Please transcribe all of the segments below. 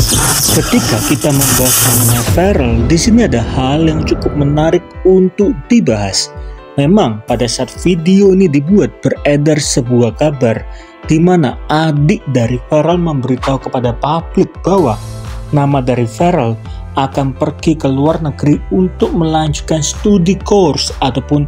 Ketika kita membahas mengenai viral, di sini ada hal yang cukup menarik untuk dibahas. Memang pada saat video ini dibuat, beredar sebuah kabar di mana adik dari viral memberitahu kepada publik bahwa nama dari viral akan pergi ke luar negeri untuk melanjutkan studi course ataupun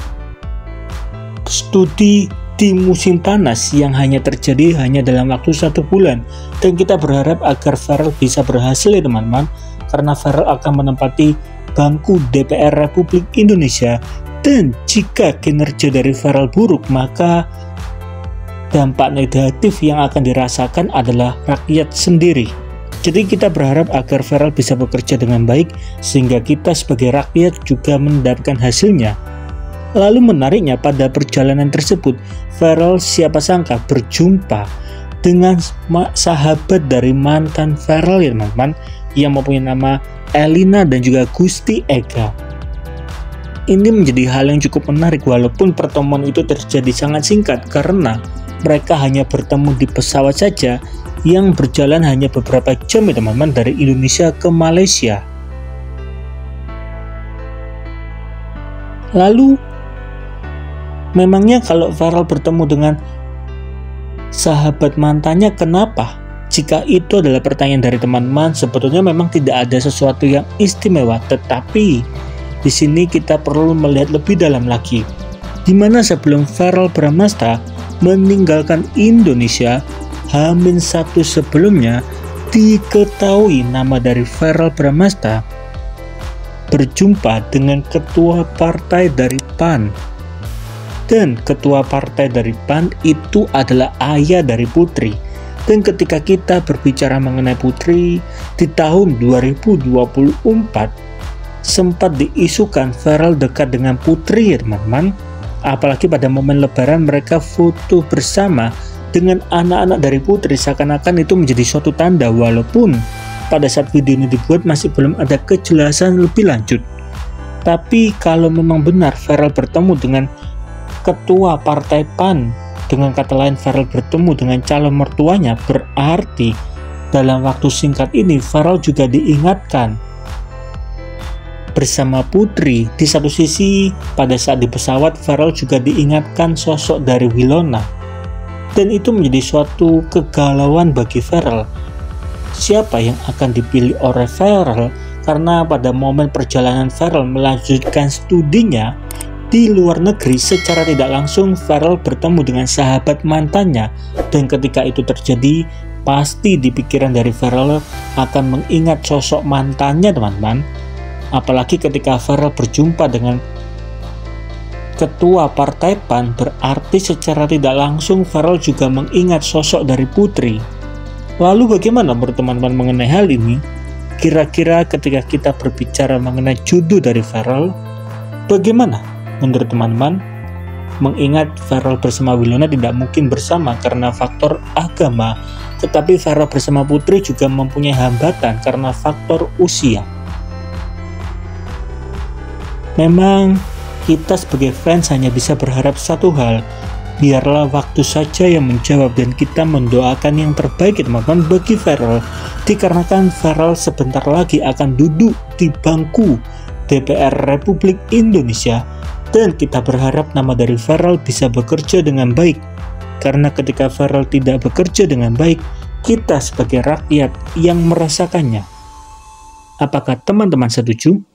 studi di musim panas yang hanya terjadi dalam waktu 1 bulan. Dan kita berharap agar viral bisa berhasil ya teman-teman, karena viral akan menempati bangku DPR Republik Indonesia. Dan jika kinerja dari viral buruk, maka dampak negatif yang akan dirasakan adalah rakyat sendiri. Jadi kita berharap agar viral bisa bekerja dengan baik, sehingga kita sebagai rakyat juga mendapatkan hasilnya. Lalu menariknya, pada perjalanan tersebut, viral siapa sangka berjumpa dengan sahabat dari mantan viral ya teman-teman, yang mempunyai nama Elina dan juga Gusti Ega. Ini menjadi hal yang cukup menarik, walaupun pertemuan itu terjadi sangat singkat karena mereka hanya bertemu di pesawat saja yang berjalan hanya beberapa jam ya teman-teman, dari Indonesia ke Malaysia. Lalu memangnya kalau viral bertemu dengan sahabat mantannya, kenapa? Jika itu adalah pertanyaan dari teman-teman, sebetulnya memang tidak ada sesuatu yang istimewa, tetapi di sini kita perlu melihat lebih dalam lagi, di mana sebelum Verrell Bramasta meninggalkan Indonesia, H-1 sebelumnya diketahui nama dari Verrell Bramasta berjumpa dengan ketua partai dari PAN. Dan ketua partai dari PAN itu adalah ayah dari Putri. Dan ketika kita berbicara mengenai Putri, di tahun 2024 sempat diisukan Verrell dekat dengan Putri ya teman-teman. Apalagi pada momen lebaran mereka foto bersama dengan anak-anak dari Putri, seakan-akan itu menjadi suatu tanda, walaupun pada saat video ini dibuat masih belum ada kejelasan lebih lanjut. Tapi kalau memang benar Verrell bertemu dengan ketua partai PAN, dengan kata lain Verrell bertemu dengan calon mertuanya, berarti dalam waktu singkat ini Verrell juga diingatkan bersama Putri. Di satu sisi pada saat di pesawat Verrell juga diingatkan sosok dari Wilona, dan itu menjadi suatu kegalauan bagi Verrell. Siapa yang akan dipilih oleh Verrell? Karena pada momen perjalanan Verrell melanjutkan studinya di luar negeri, secara tidak langsung Verrell bertemu dengan sahabat mantannya, dan ketika itu terjadi pasti di pikiran dari Verrell akan mengingat sosok mantannya teman-teman. Apalagi ketika Verrell berjumpa dengan ketua partai PAN, berarti secara tidak langsung Verrell juga mengingat sosok dari Putri. Lalu bagaimana menurut teman-teman mengenai hal ini? Kira-kira ketika kita berbicara mengenai jodoh dari Verrell, bagaimana menurut teman-teman? Mengingat Verrell bersama Wilona tidak mungkin bersama karena faktor agama, tetapi Verrell bersama Putri juga mempunyai hambatan karena faktor usia. Memang kita sebagai fans hanya bisa berharap satu hal, biarlah waktu saja yang menjawab, dan kita mendoakan yang terbaik teman-teman bagi Verrell, dikarenakan Verrell sebentar lagi akan duduk di bangku DPR Republik Indonesia. Dan kita berharap nama dari Verrell bisa bekerja dengan baik, karena ketika Verrell tidak bekerja dengan baik, kita sebagai rakyat yang merasakannya. Apakah teman-teman setuju?